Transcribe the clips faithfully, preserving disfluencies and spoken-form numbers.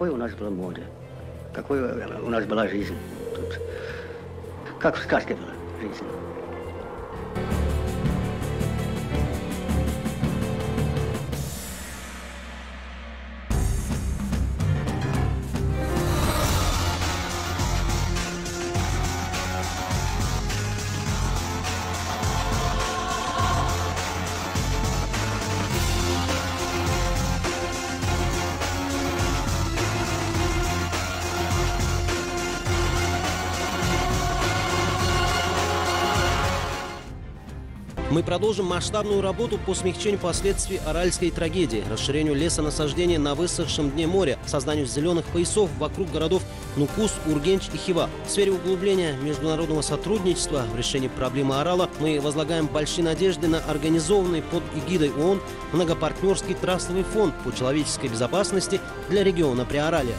какое у нас было море, какое у нас была жизнь тут. Как в сказке была жизнь. Мы продолжим масштабную работу по смягчению последствий аральской трагедии, расширению лесонасаждения на высохшем дне моря, созданию зеленых поясов вокруг городов Нукус, Ургенч и Хива. В сфере углубления международного сотрудничества в решении проблемы Арала мы возлагаем большие надежды на организованный под эгидой ООН многопартнерский трастовый фонд по человеческой безопасности для региона Приоралия.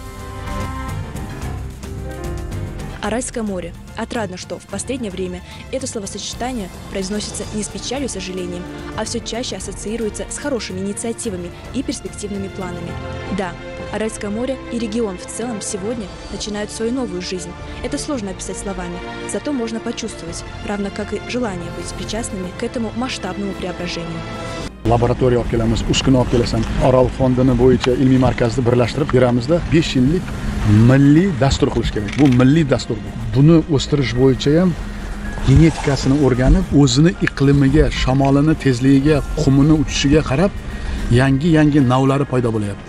Аральское море. Отрадно, что в последнее время это словосочетание произносится не с печалью и сожалением, а все чаще ассоциируется с хорошими инициативами и перспективными планами. Да, Аральское море и регион в целом сегодня начинают свою новую жизнь. Это сложно описать словами, зато можно почувствовать, равно как и желание быть причастными к этому масштабному преображению. Laboratoriya olib kelamiz, uskuna olib kelasan. Orol fondini bo'yicha ilmiy markazni birlashtirib beramizda besh yillik milliy dastur qilish kerak. Bu milliy dastur. Buni o'stirish bo'yicha ham genetikasini o'rganib, o'zini iqlimiga, shamolini tezligiga, qumini uchishiga qarab yangi-yangi navlari paydo bo'lyapti.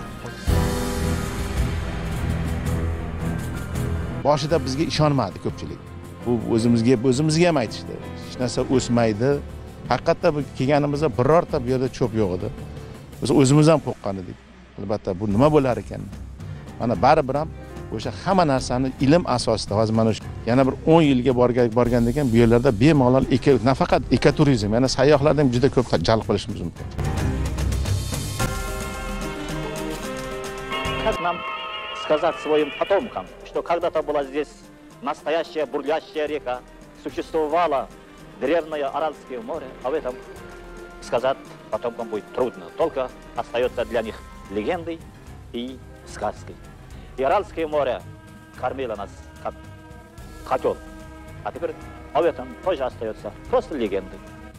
Boshida bizga ishonmadi ko'pchilik. Bu o'zimizga o'zimizga ham aytishdi. Hech narsa o'smaydi. Haqiqatda bu kelganimizda birorta bu yerda cho'p yo'q edi. Biz o'zimiz ham qo'rqqan edik. Albatta bu nima bo'lar ekan? Mana baribir ham o'sha hamma narsani ilm asosida hozir mana shu yana bir o'n yilga borgan borgandan keyin bu yerlarda bemalol eka nafaqat ekoturizm, yana sayyohlarni ham juda ko'p jalb qilishimiz mumkin. Как нам сказать своим потомкам, что когда-то была здесь настоящая бурлящая река, существовало древнее Аральское море, а в этом сказать потомкам будет трудно. Только остается для них легендой и сказкой. И Аральское море кормило нас как котел. А теперь об этом тоже остается просто легендой.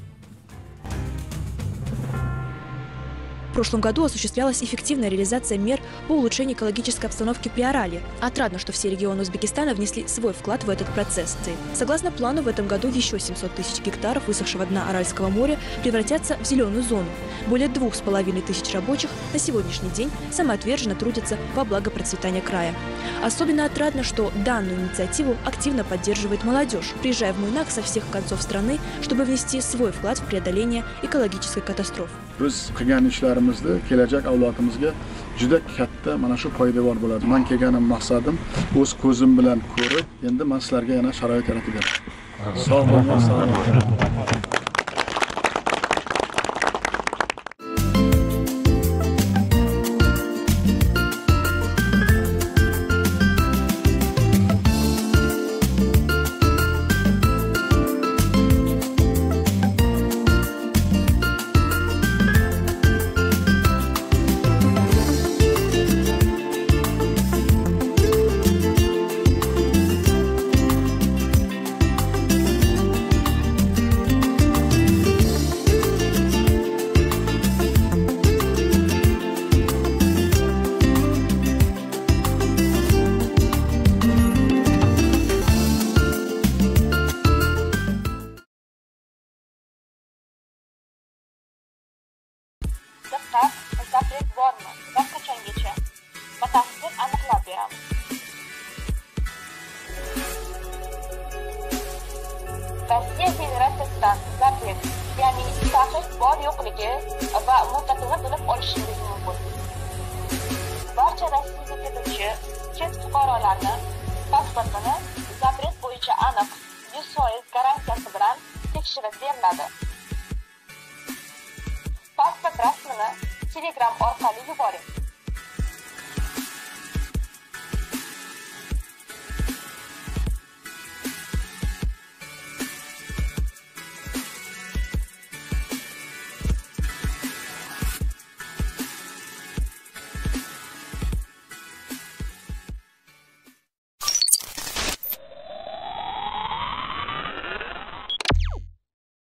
В прошлом году осуществлялась эффективная реализация мер по улучшению экологической обстановки Приоралья. Отрадно, что все регионы Узбекистана внесли свой вклад в этот процесс. Согласно плану, в этом году еще семьсот тысяч гектаров высохшего дна Аральского моря превратятся в зеленую зону. Более двух с половиной тысяч рабочих на сегодняшний день самоотверженно трудятся во благо процветания края. Особенно отрадно, что данную инициативу активно поддерживает молодежь, приезжая в Муйнак со всех концов страны, чтобы внести свой вклад в преодоление экологической катастрофы. Biz qilgan ishlarimizda kelajak avlodimizga juda katta mana shu foydavor bo'ladi. Men kelganim maqsadim o'z ko'zim bilan ko'rib, endi men sizlarga yana sharoit yaratib beraman. Sog' bo'ling, salomat bo'ling. Diqqat, zapret bormi va qachongacha? Batafsil aniqlab beramiz. Rossiya Federatsiyasidan zapret, ya'ni taqiq bor yo'qligi va muddatini bilib olishingiz mumkin. Barcha Rossiyaga ketuvchi chet fuqarolarni pasportini zapret bo'yicha aniq yuz foiz garantiyasi bilan tekshirib beriladi. Pasport rasmini Telegram orqali yuboring.